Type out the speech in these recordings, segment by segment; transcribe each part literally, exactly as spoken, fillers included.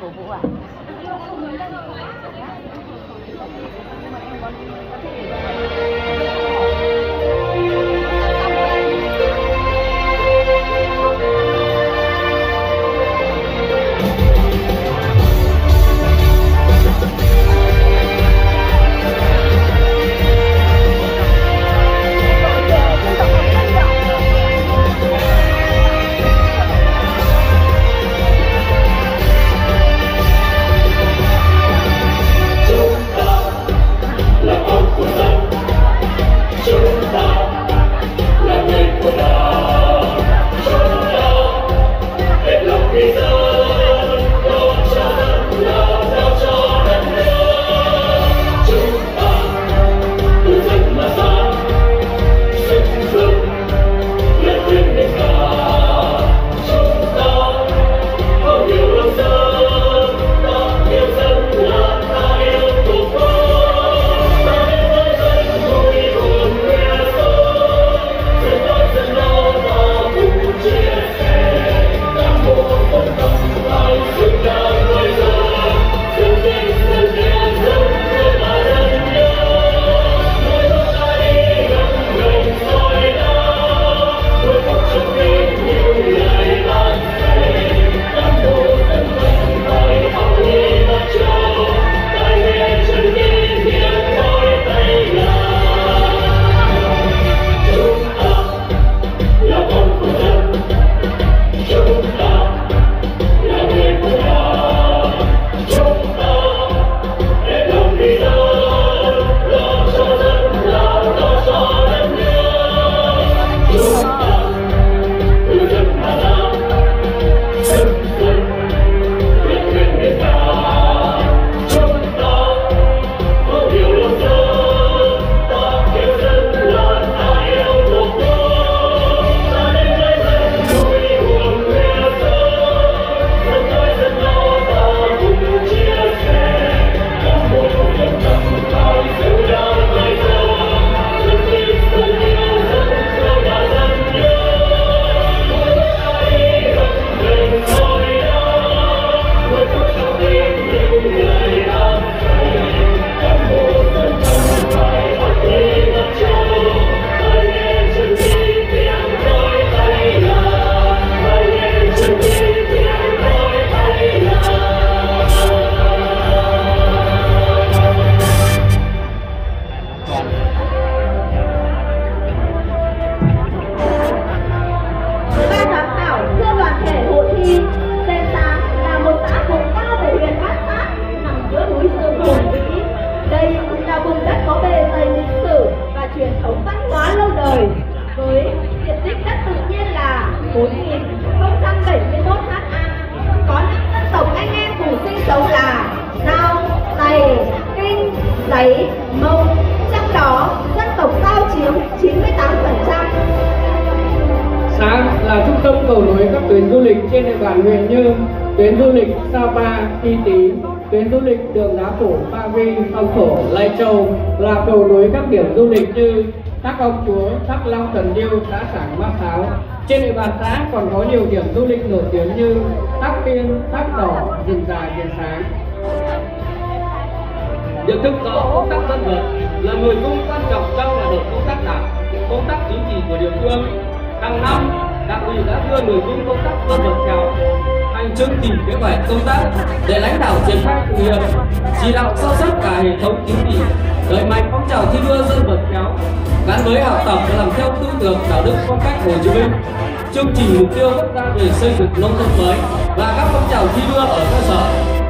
cổ vũ à? Trên địa bàn huyện như tuyến du lịch Sapa, Phi Tý, tuyến du lịch Đường Đá Cổ, Ba Vi, Phong Thổ, Lai Châu là cầu nối các điểm du lịch như Thác Ông Chúa, Thác Long Thần Điêu, Xã Sảng Mã Sáo. Trên địa bàn xã còn có nhiều điểm du lịch nổi tiếng như Thác Tiên, Thác Đỏ, Rừng Già, Điện Sáng. Nhận thức rõ công tác dân vận là nội dung quan trọng trong hoạt động công tác đảng, công tác chính trị của địa phương. Hàng năm, Đảng ủy đã đưa nội dung công tác dân vận theo thành chương trình kế hoạch công tác để lãnh đạo triển khai thực hiện, chỉ đạo sâu sắc cả hệ thống chính trị, đẩy mạnh phong trào thi đua dân vận khéo gắn với học tập và làm theo tư tưởng đạo đức phong cách Hồ Chí Minh. Chương trình mục tiêu quốc gia về xây dựng nông thôn mới và các phong trào thi đua ở cơ sở.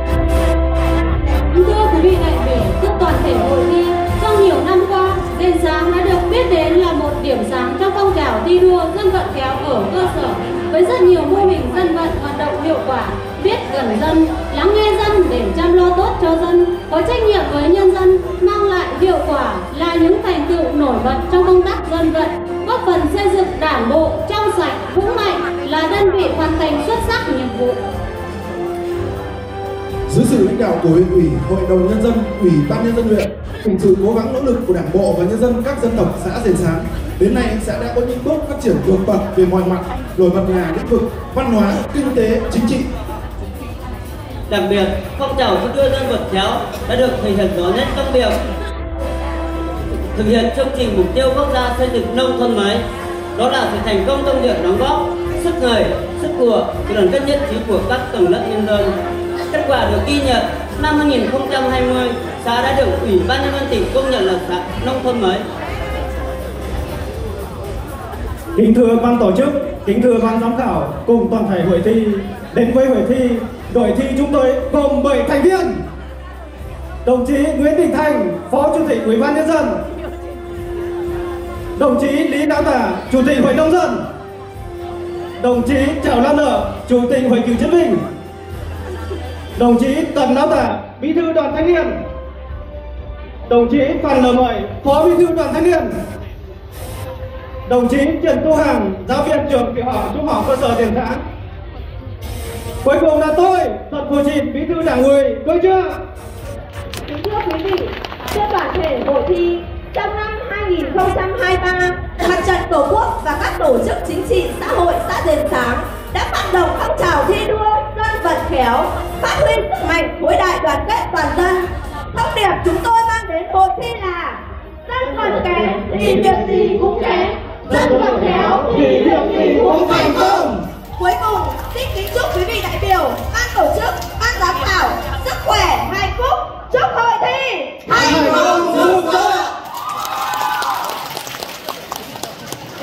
Thưa quý vị đại biểu, thưa toàn thể hội thi, trong nhiều năm qua, Đền Sáng đã được biết đến là một điểm sáng trong phong trào thi đua dân vận khéo ở cơ sở, với rất nhiều mô hình dân vận hoạt động hiệu quả, biết gần dân, lắng nghe dân để chăm lo tốt cho dân, có trách nhiệm với nhân dân, mang lại hiệu quả là những thành tựu nổi bật trong công tác dân vận, góp phần xây dựng đảng bộ trong sạch, vững mạnh, là đơn vị hoàn thành xuất sắc nhiệm vụ. Dưới sự lãnh đạo của huyện ủy, hội đồng nhân dân, ủy ban nhân dân huyện, cùng sự cố gắng nỗ lực của đảng bộ và nhân dân các dân tộc xã Đền Sáng, đến nay xã đã có những bước phát triển vượt bậc về mọi mặt, nổi bật là lĩnh vực văn hóa, kinh tế, chính trị. Đặc biệt, phong trào thi đua dân vận khéo đã được thể hiện rõ nét trong việc thực hiện chương trình mục tiêu quốc gia xây dựng nông thôn mới. Đó là sự thành công trong việc đóng góp sức người, sức của, sự đoàn kết nhất trí của các tầng lớp nhân dân. Kết quả được ghi nhận, năm hai nghìn không trăm hai mươi, xã đã được Ủy ban Nhân dân tỉnh công nhận là xã nông thôn mới. Kính thưa ban tổ chức, kính thưa ban giám khảo cùng toàn thể hội thi, đến với hội thi, đội thi chúng tôi gồm bảy thành viên. Đồng chí Nguyễn Đình Thành, Phó Chủ tịch Ủy ban Nhân dân. Đồng chí Lý Đáo Tả, Chủ tịch Hội nông dân. Đồng chí Trảo Lan Nở, Chủ tịch Hội cựu chiến binh. Đồng chí Tần Đáo Tả, Bí thư Đoàn Thanh niên. Đồng chí Phan L. Mời, Phó Bí thư Đoàn Thanh niên. Đồng chí Trần Tu Hằng, giáo viên trường tiểu học trung học cơ sở Tiền Sáng. Cuối cùng là tôi, Tần Phù Chìn, Bí thư Đảng ủy, đúng chưa? Kính thưa quý vị, trên toàn thể hội thi trong năm hai nghìn không trăm hai mươi ba, Mặt trận Tổ quốc và các tổ chức chính trị xã hội xã Đền Sáng đã phát động phong trào thi đua dân vận khéo, phát huy sức mạnh khối đại đoàn kết toàn dân. Thông điệp chúng tôi mang đến hội thi là dân vận kém thì việc gì cũng kém, dân vận khéo